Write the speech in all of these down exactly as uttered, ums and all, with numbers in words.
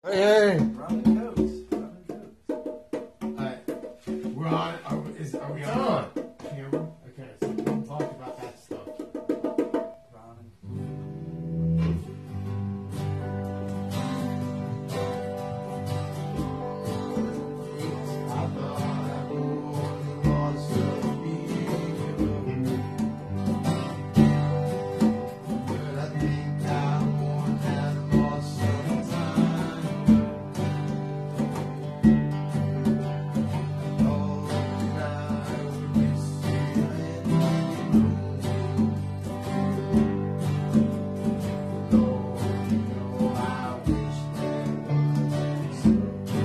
Hey, hey. Robin Coates. Robin Coates. Alright. We're on. Are we, is, are we on? Camera? Okay, so we don't talk about that stuff. Robin. I thought I was lost of me. But I think I won't have lost some time. Oh, and I would miss you and Lord, you know I wish that wasn't so.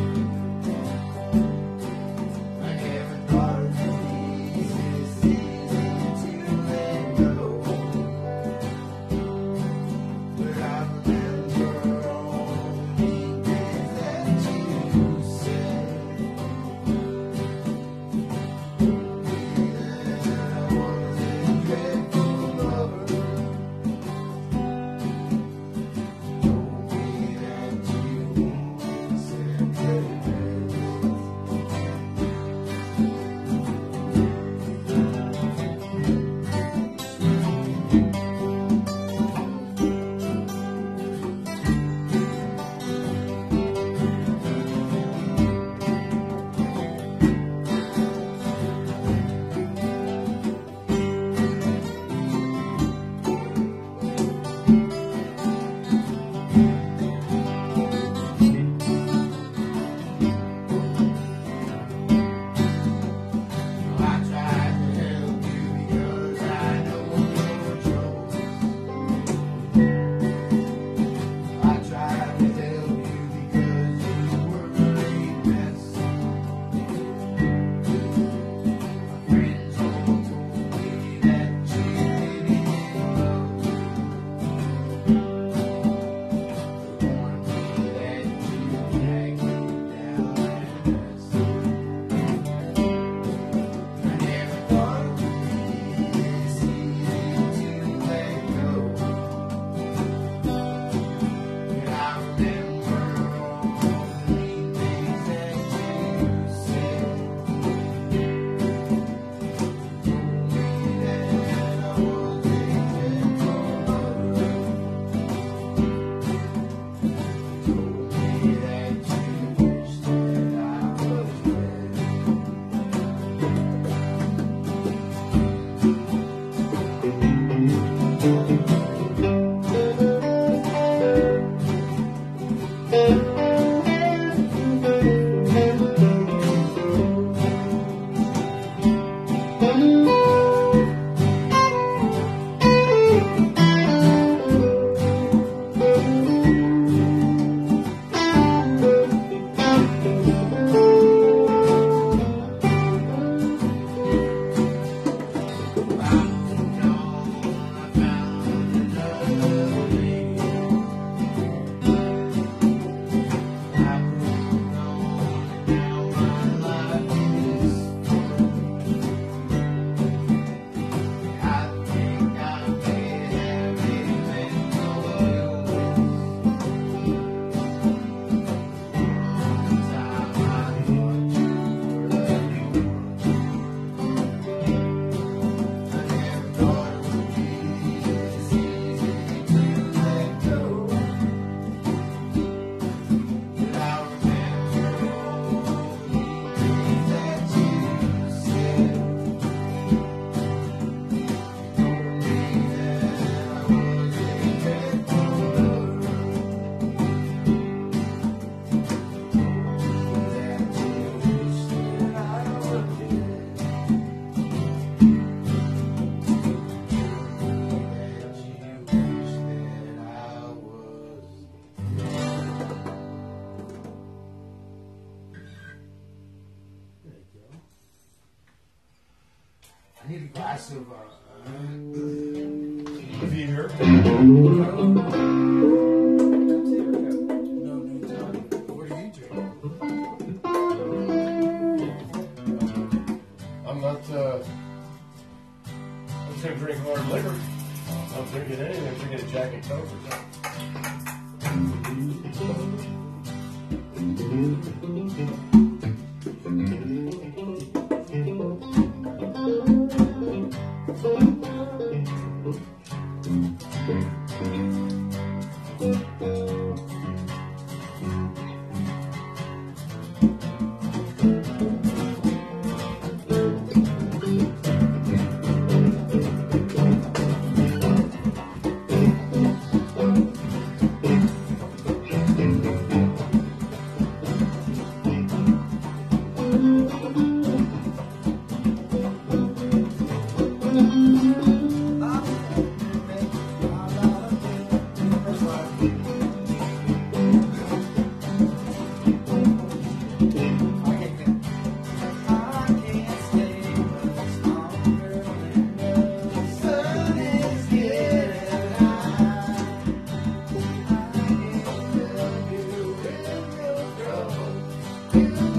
I never thought it would be this easy to let go. But I remember all the mean things that you said. That I was a dreadful lover. Told me that you won't separate us. I tried to help you because I know your troubles. I tried to help you because you were a mess. My friends all told me that you didn't love. They warned me that you dragged me down last. I never thought it would be this easy to let go. But I remember all the mean things that you said. Told me that I was a dreadful lover. Told me that you wished that I was dead. I need a glass of uh, beer. No need to. What are you drinking? I'm not, uh, I'm just gonna drink hard liquor. I'm drinking anything, I'm drinking a Jack and Coke or something. will